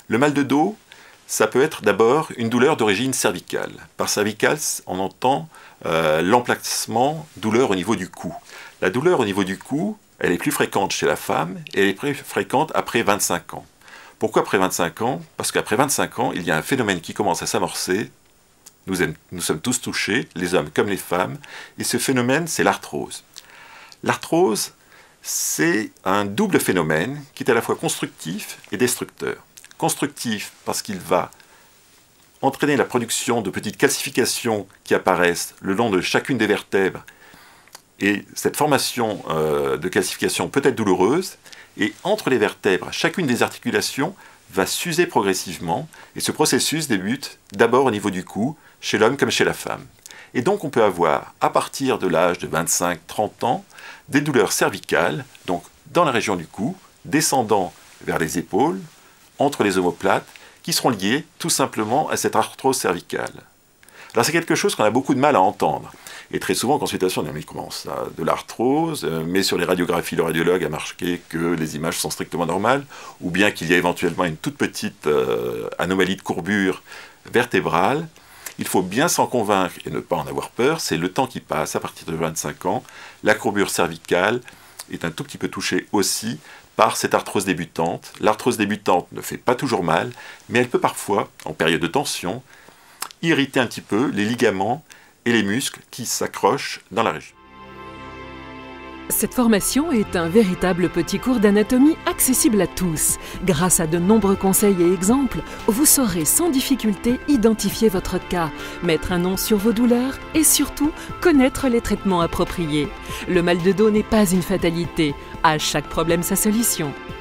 Le mal de dos, ça peut être d'abord une douleur d'origine cervicale. Par cervicale, on entend l'emplacement, douleur au niveau du cou. La douleur au niveau du cou, elle est plus fréquente chez la femme et elle est plus fréquente après 25 ans. Pourquoi après 25 ans? Parce qu'après 25 ans, il y a un phénomène qui commence à s'amorcer. Nous sommes tous touchés, les hommes comme les femmes, et ce phénomène, c'est l'arthrose. L'arthrose, c'est un double phénomène qui est à la fois constructif et destructeur. Constructif parce qu'il va entraîner la production de petites calcifications qui apparaissent le long de chacune des vertèbres, et cette formation de calcification peut être douloureuse, et entre les vertèbres, chacune des articulations va s'user progressivement, et ce processus débute d'abord au niveau du cou, chez l'homme comme chez la femme. Et donc on peut avoir, à partir de l'âge de 25-30 ans, des douleurs cervicales, donc dans la région du cou, descendant vers les épaules, entre les omoplates, qui seront liées tout simplement à cette arthrose cervicale. Alors c'est quelque chose qu'on a beaucoup de mal à entendre. Et très souvent en consultation, on dit mais comment ça, de l'arthrose, mais sur les radiographies, le radiologue a marqué que les images sont strictement normales, ou bien qu'il y a éventuellement une toute petite anomalie de courbure vertébrale. Il faut bien s'en convaincre et ne pas en avoir peur, c'est le temps qui passe, à partir de 25 ans, la courbure cervicale est un tout petit peu touchée aussi par cette arthrose débutante. L'arthrose débutante ne fait pas toujours mal, mais elle peut parfois, en période de tension, irriter un petit peu les ligaments et les muscles qui s'accrochent dans la région. Cette formation est un véritable petit cours d'anatomie accessible à tous. Grâce à de nombreux conseils et exemples, vous saurez sans difficulté identifier votre cas, mettre un nom sur vos douleurs et surtout connaître les traitements appropriés. Le mal de dos n'est pas une fatalité. À chaque problème sa solution.